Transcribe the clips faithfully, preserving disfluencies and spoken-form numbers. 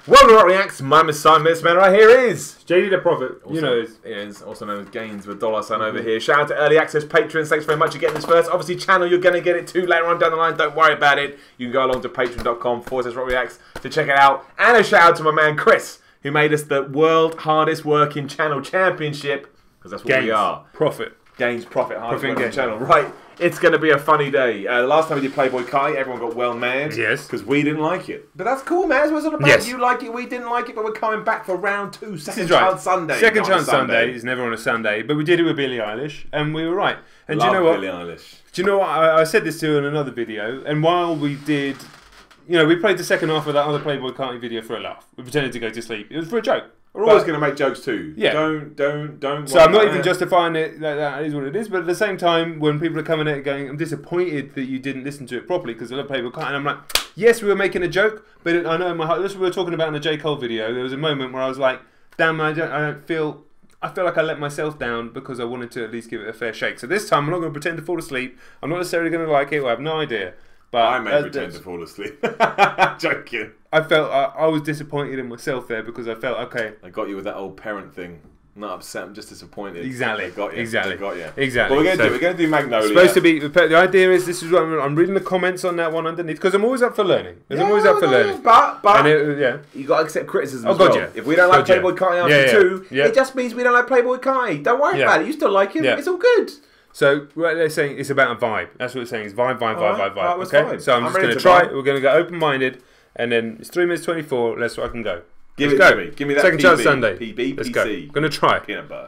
Welcome to Rock Reacts. My name is Simon. This man right here is J D the Prophet. Also, you know, is is also known as Gaines with Dollar Sign over here. Shout out to early access patrons. Thanks very much for getting this first. Obviously, channel you're gonna get it too later on down the line. Don't worry about it. You can go along to patreon.com forward slash Rock Reacts to check it out. And a shout out to my man Chris, who made us the world hardest working channel championship, because that's what Gaines, we are. Profit. Gaines Profit, hardest Profit working channel. Right. It's going to be a funny day. Uh, the last time we did Playboy Kai, everyone got well mad. Yes. Because we didn't like it. But that's cool, man. That's what it's all about. Yes. You like it, we didn't like it, but we're coming back for round two. Second This is right. Chance Sunday. Second not Chance Sunday. Sunday is never on a Sunday, but we did it with Billie Eilish, and we were right. And Love do you know what? Billie Eilish. Do you know what? I, I said this to you in another video, and while we did, you know, we played the second half of that other Playboy Carti video for a laugh. We pretended to go to sleep. It was for a joke. We're always But- going to make jokes too. Yeah. Don't, don't, don't. So I'm not worry even about it. justifying it that that is what it is, but at the same time, when people are coming at it going, I'm disappointed that you didn't listen to it properly because I love Playboy Carti, and I'm like, yes, we were making a joke, but it, I know in my heart, this is what we were talking about in the J. Cole video, there was a moment where I was like, damn, I don't, I don't feel, I feel like I let myself down because I wanted to at least give it a fair shake. So this time, I'm not going to pretend to fall asleep, I'm not necessarily going to like it, I have no idea. But I may uh, pretend to fall asleep. Joking. I felt, I, I was disappointed in myself there because I felt, okay. I got you with that old parent thing. Not upset, I'm just disappointed. Exactly. I got you. Exactly. I got you. Exactly. But we're going to So- do, we're going to do Magnolia. It's supposed to be. The idea is this is what I'm, I'm reading the comments on that one underneath because I'm always up for learning. 'Cause I'm always up for learning. But, but And it, yeah, you got to accept criticism Oh, as well. God, yeah. If we don't like God, yeah. Playboy Carti after Yeah, yeah. two, Yeah. it just means we don't like Playboy Carti. Don't worry Yeah. about it. You still like him. Yeah. It's all good. so what they're saying it's about a vibe. That's what it's saying. It's vibe, vibe, vibe, Alright, vibe, vibe. alright, that's Okay. fine. So I'm, I'm just ready going to to try. vibe. We're going to go open-minded, and then it's three minutes twenty-four. Let's I can go. Give Let's it go. to me. Give me that Second P B. Chance Sunday. P B, Let's P go. C. I'm going to try. Peanut butter.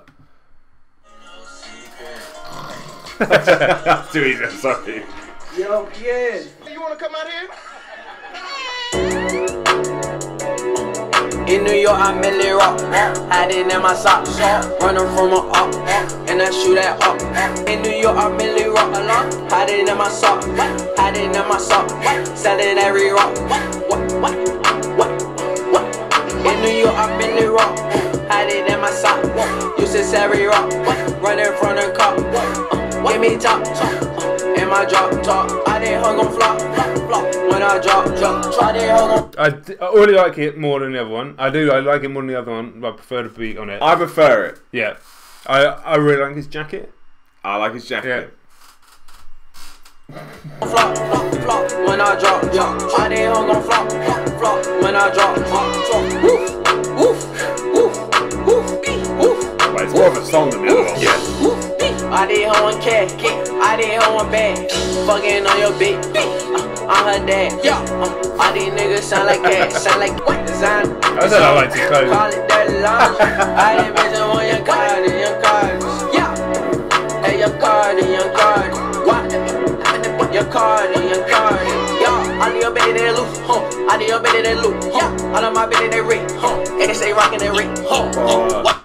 That's too easy. I'm sorry. Yo, yeah. You wanna come out here? In New York, I merely rock. Hiding in my socks. Running from a up. And I shoot at up. In New York, I merely rock a lot. Hiding in my sock. Hiding in my sock. Selling every rock. What, what, what, what? In New York, I merely rock. Hiding in my sock. Used to every rock. Running from the cop. Uh, give me top. Uh, in my drop top. I didn't hung on flop. Flop. When I drop, drop. Try to hung on. I, d- I already like it more than the other one. I do. I like it more than the other one. But I prefer the beat on it. I prefer it. Yeah. I I really like his jacket. I like his jacket. Flop, flop, flop, when I drop, drop. I didn't hung on flop, flop, flop, when I drop, drop, drop. Woof, woof, woof, woof, woof. But it's more of a song than the other one. Yes. Woof, I did hung on cat, I did hung on bag. Fucking on your bitch, uh, I'm her dad. Yeah, uh, all these niggas sound like cats, sound like what design? I said I liked his clothes. Call it dirty laundry. I didn't mention on your card, and your card. Yeah, hey, your card, and your card. What? Your card and your card, yeah. I need your baby that loose, huh? I need your baby that loose, huh? All of my baby that ring, huh? And they say rockin' that ring, huh? huh?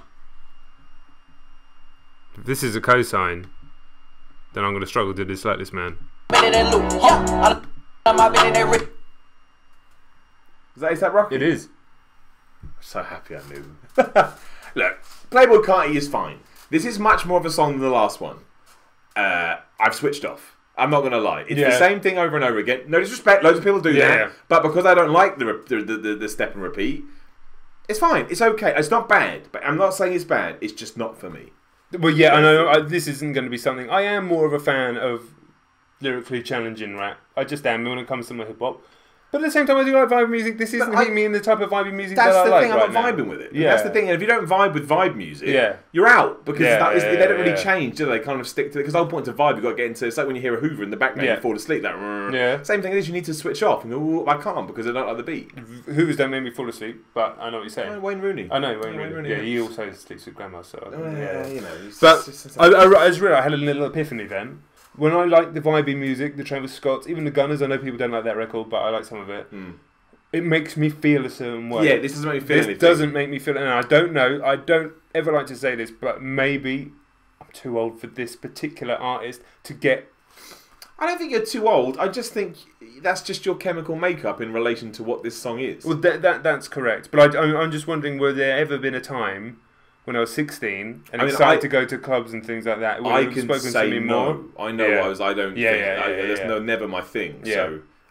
If this is a cosign, then I'm going to struggle to dislike this man. Baby that loose, huh? All of my baby that ring. Is that A$AP Rocky? It is. I'm so happy I knew. Look, Playboy Carti is fine. This is much more of a song than the last one. Uh, I've switched off. I'm not going to lie. It's Yeah. the same thing over and over again. No disrespect, loads of people do Yeah, that. yeah. But because I don't like the, the, the, the step and repeat, it's fine. It's okay. It's not bad. But I'm not saying it's bad. It's just not for me. Well, yeah, I know. I, this isn't going to be something. I am more of a fan of lyrically challenging rap. I just am when it comes to my hip hop. But at the same time, I do like vibe music. This isn't I- hitting me in the type of vibe music That's that I the like thing. I'm right not now. vibing with it. Yeah, That's the thing. And if you don't vibe with vibe music, Yeah. you're out because Yeah, that is, yeah, they don't really yeah. change, do they? They kind of stick to it. Because the whole point of vibe, you've got to get into. It's like when you hear a Hoover in the background, Yeah. you fall asleep. That Yeah. same thing is you need to switch off and go. "Ooh, I can't because I don't like the beat. Hoovers don't make me fall asleep, but I know what you're saying. Oh, Wayne Rooney. I know, Yeah, Wayne Rooney. Rooney, Yeah, yeah. he also sleeps with grandma, so. Oh, yeah, you know. it's But just- it's just- I, I, I just realised I had a little epiphany then. When I like the vibey music, the Travis Scotts, even the Gunners, I know people don't like that record, but I like some of it. Mm. It makes me feel a certain way. Yeah, this doesn't make me feel This anything. doesn't make me feel, and I don't know, I don't ever like to say this, but maybe I'm too old for this particular artist to get. I don't think you're too old. I just think that's just your chemical makeup in relation to what this song is. Well, that, that that's correct, but I, I'm, I'm just wondering, were there ever been a time when I was sixteen and I mean, excited I- to go to clubs and things like that? Would I it have can spoken say to me no. more? I know Yeah. I was. I don't. Yeah, think, yeah, I, yeah, That's yeah. no, never my thing. Yeah. So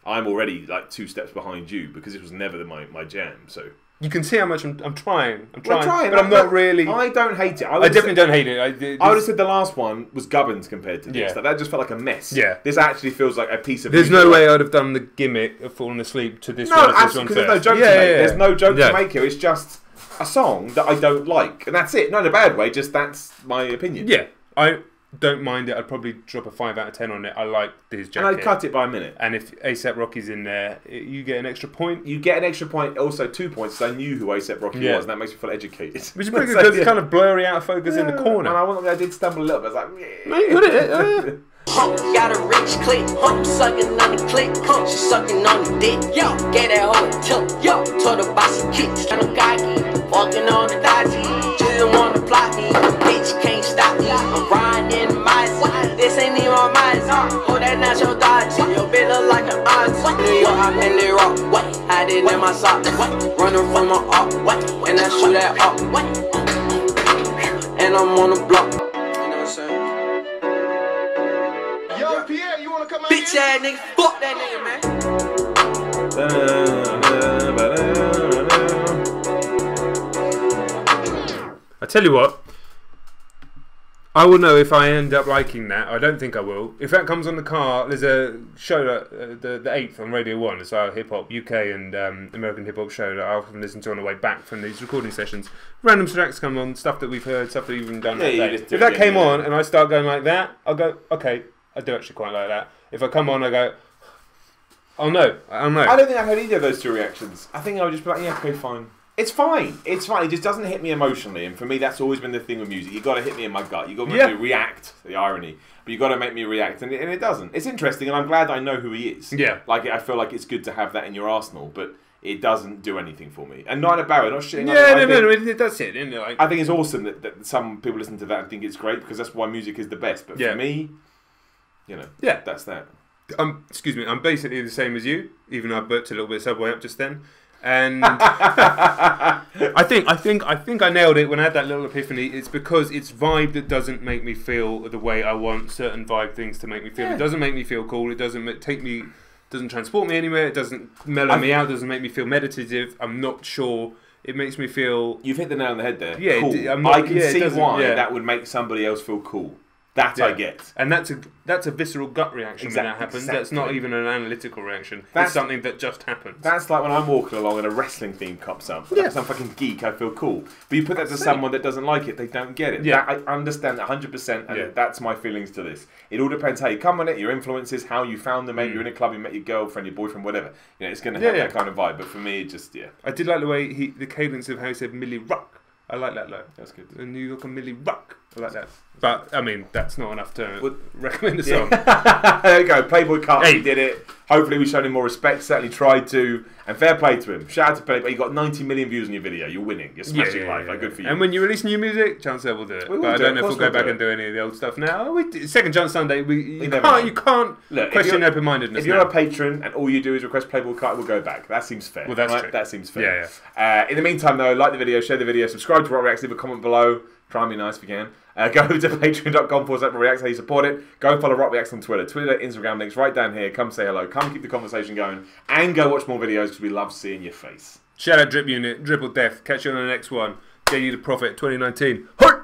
I'm already like two steps behind you because it was never the, my my jam. So you can see how much I'm, I'm trying. I'm well, trying, trying, but I'm not really. I don't hate it. I, I definitely said, don't hate it. I, this, I would have said the last one was gubbins compared to this. Yeah. Like, that just felt like a mess. Yeah. This actually feels like a piece of. There's music. no way I'd have done the gimmick of falling asleep to this No, one. This absolutely. one Because there's no joke yeah, to yeah, make. yeah. There's no joke yeah. to make here. It's just a song that I don't like, and that's it. Not in a bad way. Just that's my opinion. Yeah, I don't mind it. I'd probably drop a five out of ten on it. I like his jacket. And I'd cut it by a minute. And if ASAP Rocky's in there, you get an extra point. You get an extra point, also two points, because I knew who ASAP Rocky Yeah. was, and that makes me feel educated. Which is pretty good So, because yeah. it's kind of blurry out of focus in the And corner. I, wasn't- I did stumble a little bit. I was like, yeah. No, you got it. Oh, yeah. Huh, got a rich click, huh, sucking on the click, huh, she sucking on the dick, yo, get that hoe a tip, yo, told her about some kicks, kind of cocky, walking on the dodgy, she didn't want to plot me, bitch can't stop me, I'm riding in my seat, this ain't even on my seat, hold that natural dodgy, your bitch look like an auntie, New York, I'm in the rock, what, hiding in my socks, what, running from my up, what, and I shoot that up, what, and I'm on the block, you know what I'm saying? Yo, Pierre, you wanna come out Bitch here? ass nigga, fuck that nigga, man. I tell you what, I will know if I end up liking that. I don't think I will. If that comes on the car, there's a show that uh, the the eighth on Radio One. It's our hip hop U K and um, American hip hop show that I often listen to on the way back from these recording sessions. Random tracks come on, stuff that we've heard, stuff that we've even done. Yeah, that you day. listen to If it that again, came yeah. on and I start going like that, I'll go, okay, I do actually quite like that. If I come on, I go, oh no, I don't know. I don't think I've had either of those two reactions. I think I would just be like, yeah, okay, fine. It's fine. It's fine. It just doesn't hit me emotionally. And for me, that's always been the thing with music. You've got to hit me in my gut. You've got to make Yeah. me react. The irony. But you've got to make me react. And it, and it doesn't. It's interesting. And I'm glad I know who he is. Yeah. Like, I feel like it's good to have that in your arsenal. But it doesn't do anything for me. And not in a barrow. Not shitting on it. yeah, I no, no, think- no, that's it, isn't it? Like, I think it's awesome that, that some people listen to that and think it's great because that's why music is the best. But Yeah. for me, you know, Yeah. that's that. I'm, excuse me, I'm basically the same as you, even though I burped a little bit of Subway up just then. And I think I think I think I nailed it when I had that little epiphany. It's because it's vibe that doesn't make me feel the way I want certain vibe things to make me feel. Yeah. It doesn't make me feel cool. It doesn't ma- take me, doesn't transport me anywhere. It doesn't mellow me out. Doesn't make me feel meditative. I'm not sure. It makes me feel. You've hit the nail on the head there. Yeah, cool. it- I'm not- I can yeah, it see doesn't- why yeah. that would make somebody else feel cool. That I Yeah. get. And that's a that's a visceral gut reaction when that Exactly, happens. That's not exactly. even an analytical reaction. That's- it's something that just happens. That's like when I'm walking along and a wrestling theme comes up. Yeah. Like some fucking geek, I feel cool. But you put that to someone that doesn't like it, they don't get it. Yeah. That, I understand that one hundred percent, and Yeah. that's my feelings to this. It all depends how you come on it, your influences, how you found them. Maybe Mm. you're in a club, you met your girlfriend, your boyfriend, whatever. You know, it's going to Yeah, have yeah. that kind of vibe. But for me, it just, yeah, I did like the way he, the cadence of how he said Millie Rock. I like that though. that's good. The New York and Millie Rock. I like that. But I mean, that's not enough to Would- recommend the song. There you go, Playboy Cut, Hey. he did it. Hopefully we showed him more respect, certainly tried to. And fair play to him. Shout out to Playboy, you got ninety million views on your video, you're winning, you're smashing life, like, good for you. And when you release new music, Chancellor will do it. We will but I do it, don't know of if we'll course go we'll back do and do any of the old stuff now. We did, Second Chance Sunday, we you, never can't know. you can't Look, if question you're- open-mindedness. If you're now. a patron and all you do is request Playboy Cut, we'll go back. That seems fair. Well, that's right? true. That seems fair. Yeah, Uh, in the meantime, though, like the video, share the video, subscribe to Rock Reacts, leave a comment below. Try and be nice if you can. Uh, go over to patreon.com forward slash Rock Reacts, how you support it. Go and follow Rock Reacts on Twitter. Twitter, Instagram links right down here. Come say hello. Come keep the conversation going. And go watch more videos because we love seeing your face. Shout out Drip Unit, Dribble Death. Catch you on the next one. Get you the Prophet twenty nineteen. Hurt!